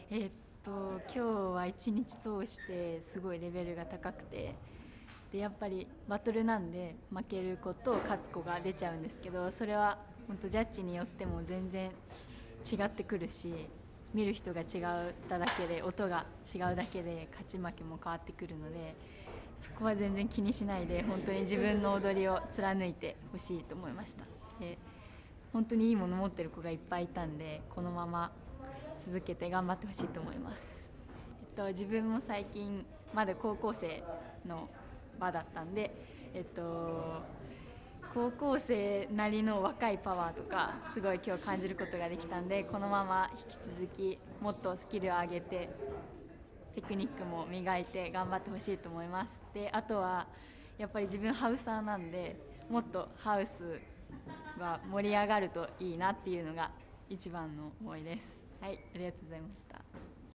今日は一日通してすごいレベルが高くて、でやっぱりバトルなんで負ける子と勝つ子が出ちゃうんですけど、それは本当ジャッジによっても全然違ってくるし、見る人が違っただけで、音が違うだけで勝ち負けも変わってくるので、そこは全然気にしないで本当に自分の踊りを貫いてほしいと思いました。で本当にいいもの持ってる子がいっぱいいたんで、このまま続けて頑張ってほしいと思います。自分も最近まだ高校生の場だったんで、高校生なりの若いパワーとかすごい今日感じることができたんで、このまま引き続きもっとスキルを上げてテクニックも磨いて頑張ってほしいと思います。であとはやっぱり自分ハウサーなんで、もっとハウスが盛り上がるといいなっていうのが一番の思いです。はい、ありがとうございました。